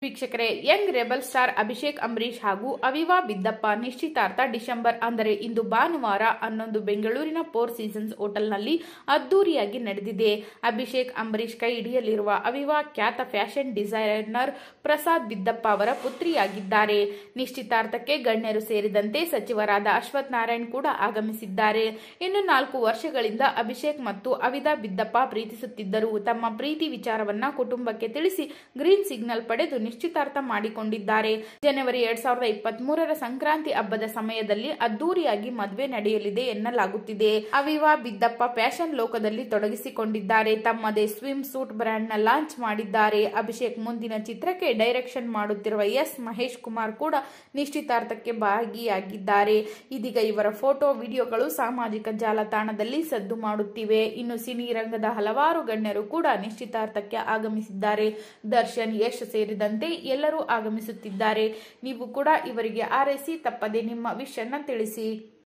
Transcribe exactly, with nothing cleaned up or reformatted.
ವೀಕ್ಷಕರೇ, young rebel star Abhishek Ambareesh ಹಾಗೂ ಅವಿವಾ ಬಿದ್ದಪ್ಪ ನಿಶ್ಚಿತಾರ್ಥ ಡಿಸೆಂಬರ್ ಅಂದರೆ ಇಂದು ಭಾನುವಾರ ಹನ್ನೊಂದು ಬೆಂಗಳೂರಿನ ಫೋರ್ ಸೀಸನ್ಸ್ ಹೋಟೆಲ್ನಲ್ಲಿ ಅದ್ದೂರಿಯಾಗಿ ನಡೆದಿದೆ. ಅಭಿಷೇಕ್ ಅಂಬರೀಶ್ ಕೈ ಹಿಡಿಯಲಿರುವ ಅವಿವಾ ಖ್ಯಾತ ಫ್ಯಾಷನ್ ಡಿಸೈನರ್ ಪ್ರಸಾದ್ ಬಿದ್ದಪ್ಪ ಅವರ ಪುತ್ರಿಯಾಗಿದ್ದಾರೆ. ನಿಶ್ಚಿತಾರ್ಥಕ್ಕೆ ಗಣ್ಯರು ಸೇರಿದಂತೆ ಸಚಿವರಾದ ಅಶ್ವಥ್ ನಾರಾಯಣ್ ಕೂಡ ಆಗಮಿಸಿದ್ದಾರೆ. ಇನ್ನು ನಾಲ್ಕು ವರ್ಷಗಳಿಂದ ಅಭಿಷೇಕ್ ಮತ್ತು ಅವಿದಾ ಬಿದ್ದಪ್ಪ ಪ್ರೀತಿಸುತ್ತಿದ್ದರು. ತಮ್ಮ ಪ್ರೀತಿ ವಿಚಾರವನ್ನ ಕುಟುಂಬಕ್ಕೆ ತಿಳಿಸಿ ಗ್ರೀನ್ ಸಿಗ್ನಲ್ ಪಡೆದು ನಿಶ್ಚಿತಾರ್ಥ ಮಾಡಿಕೊಂಡಿದ್ದಾರೆ. ಜನವರಿ ಎರಡ್ ಸಾವಿರದ ಇಪ್ಪತ್ತ್ ಮೂರರ ಸಂಕ್ರಾಂತಿ ಹಬ್ಬದ ಸಮಯದಲ್ಲಿ ಅದ್ದೂರಿಯಾಗಿ ಮದುವೆ ನಡೆಯಲಿದೆ ಎನ್ನಲಾಗುತ್ತಿದೆ. ಅವಿವಾ ಬಿದ್ದಪ್ಪ ಫ್ಯಾಷನ್ ಲೋಕದಲ್ಲಿ ತೊಡಗಿಸಿಕೊಂಡಿದ್ದಾರೆ. ತಮ್ಮದೇ ಸ್ವಿಮ್ ಸೂಟ್ ಬ್ರ್ಯಾಂಡ್ ನ ಲಾಂಚ್ ಮಾಡಿದ್ದಾರೆ. ಅಭಿಷೇಕ್ ಮುಂದಿನ ಚಿತ್ರಕ್ಕೆ ಡೈರೆಕ್ಷನ್ ಮಾಡುತ್ತಿರುವ ಎಸ್ ಮಹೇಶ್ ಕುಮಾರ್ ಕೂಡ ನಿಶ್ಚಿತಾರ್ಥಕ್ಕೆ ಭಾಗಿಯಾಗಿದ್ದಾರೆ. ಇದೀಗ ಇವರ ಫೋಟೋ ವಿಡಿಯೋಗಳು ಸಾಮಾಜಿಕ ಜಾಲತಾಣದಲ್ಲಿ ಸದ್ದು ಮಾಡುತ್ತಿವೆ. ಇನ್ನು ಸಿನಿ ರಂಗದ ಹಲವಾರು ಗಣ್ಯರು ಕೂಡ ನಿಶ್ಚಿತಾರ್ಥಕ್ಕೆ ಆಗಮಿಸಿದ್ದಾರೆ. ದರ್ಶನ್, ಯಶ್ ಸೇರಿದಂತೆ ಎಲ್ಲರೂ ಆಗಮಿಸುತ್ತಿದ್ದಾರೆ. ನೀವು ಕೂಡ ಇವರಿಗೆ ಆರೈಸಿ ತಪ್ಪದೆ ನಿಮ್ಮ ವಿಶ್ ಅನ್ನು ತಿಳಿಸಿ.